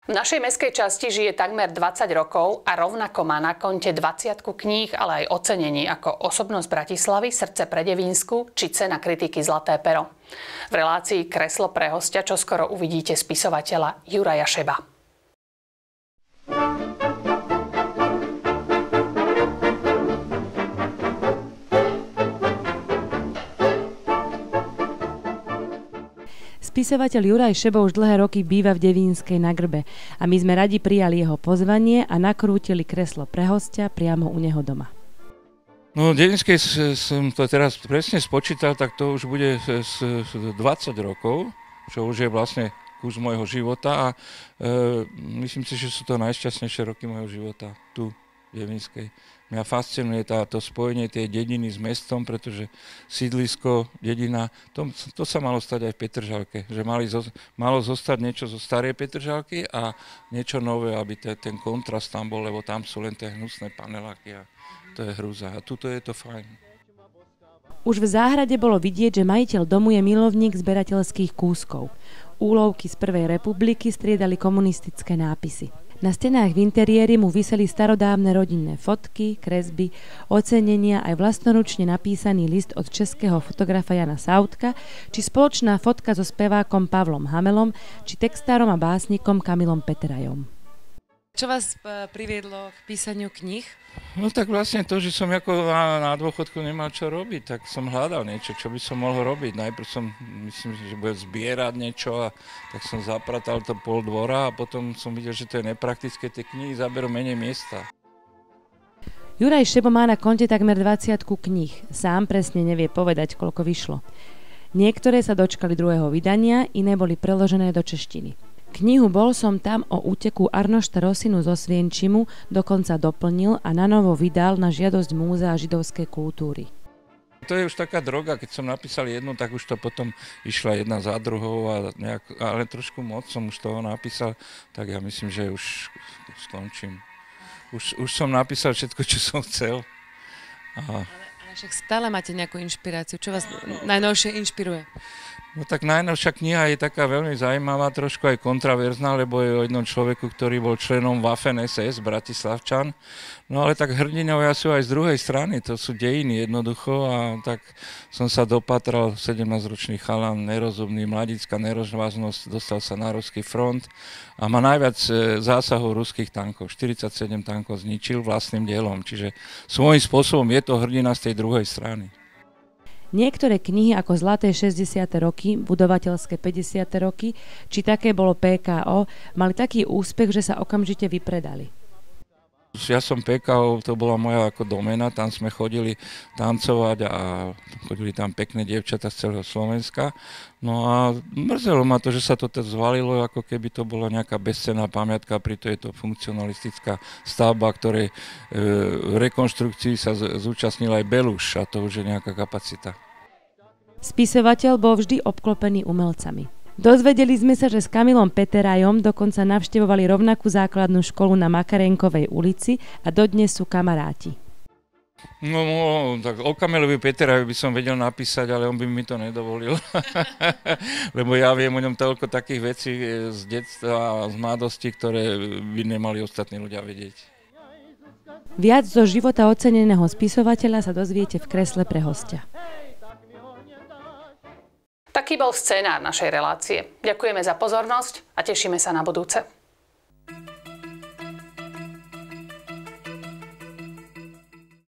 V našej mestskej časti žije takmer 20 rokov a rovnako má na konte 20 kníh, ale aj ocenení ako Osobnosť Bratislavy, Srdce pre Devínsku či Cena kritiky Zlaté pero. V relácii Kreslo pre hostia čoskoro uvidíte spisovateľa Juraja Šeba. Spisovateľ Juraj Šebo už dlhé roky býva v Devínskej na Grbe a my sme radi prijali jeho pozvanie a nakrútili Kreslo pre hostia priamo u neho doma. No, v Devínskej som to teraz presne spočítal, tak to už bude 20 rokov, čo už je vlastne kus môjho života a myslím si, že sú to najšťastnejšie roky môjho života tu v Devínskej. Mňa fascinuje to spojenie tej dediny s mestom, pretože sídlisko, dedina, to sa malo stať aj v Petržalke. Že malo zostať niečo zo starej Petržalky a niečo nové, aby ten kontrast tam bol, lebo tam sú len tie hnusné paneláky a to je hrúza. A tuto je to fajn. Už v záhrade bolo vidieť, že majiteľ domu je milovník zberateľských kúskov. Úlovky z Prvej republiky striedali komunistické nápisy. Na stenách v interiéri mu viseli starodávne rodinné fotky, kresby, ocenenia aj vlastnoručne napísaný list od českého fotografa Jana Sautka, či spoločná fotka so spevákom Pavlom Hamelom, či textárom a básnikom Kamilom Peterajom. Čo vás priviedlo k písaniu kníh? No tak vlastne to, že som ako na dôchodku nemal čo robiť, tak som hľadal niečo, čo by som mohol robiť. Najprv som, myslím, že bude zbierať niečo a tak som zapratal to pol dvora a potom som videl, že to je nepraktické, tie knihy zaberú menej miesta. Juraj Šebo má na konte takmer 20 kníh. Sám presne nevie povedať, koľko vyšlo. Niektoré sa dočkali druhého vydania, iné boli preložené do češtiny. Knihu Bol som tam o úteku Arnošta Rosinu zo Svienčimu dokonca doplnil a nanovo vydal na žiadosť Múzea židovskej kultúry. To je už taká droga, keď som napísal jednu, tak už to potom išla jedna za druhou, ale trošku moc som už toho napísal, tak ja myslím, že už skončím. Už som napísal všetko, čo som chcel. Ale však stále máte nejakú inšpiráciu. Čo vás najnovšie inšpiruje? No tak najnovšia kniha je taká veľmi zaujímavá, trošku aj kontraverzná, lebo je o jednom človeku, ktorý bol členom Waffen SS, Bratislavčan. No ale tak hrdinovia sú aj z druhej strany, to sú dejiny jednoducho a tak som sa dopatral, 17-ročný chalan, nerozumný, mladická nerozváznosť, dostal sa na ruský front a má najviac zásahov ruských tankov. 47 tankov zničil vlastným dielom, čiže svojím spôsobom je to hrdina z tej druhej strany. Niektoré knihy ako Zlaté 60. roky, Budovateľské 50. roky, či také bolo PKO, mali taký úspech, že sa okamžite vypredali. Ja som PKO, to bola moja ako doména, tam sme chodili tancovať a chodili tam pekné dievčatá z celého Slovenska. No a mrzelo ma to, že sa to zvalilo, ako keby to bola nejaká bezcenná pamiatka, pritom je to funkcionalistická stavba, ktorej v rekonštrukcii sa zúčastnil aj Beluš a to už je nejaká kapacita. Spisovateľ bol vždy obklopený umelcami. Dozvedeli sme sa, že s Kamilom Peterajom dokonca navštevovali rovnakú základnú školu na Makarenkovej ulici a dodnes sú kamaráti. No, tak o Kamilovi Peterajovi by som vedel napísať, ale on by mi to nedovolil. Lebo ja viem o ňom toľko takých vecí z detstva a z mladosti, ktoré by nemali ostatní ľudia vedieť. Viac zo života oceneného spisovateľa sa dozviete v Kresle pre hostia. Taký bol scenár našej relácie. Ďakujeme za pozornosť a tešíme sa na budúce.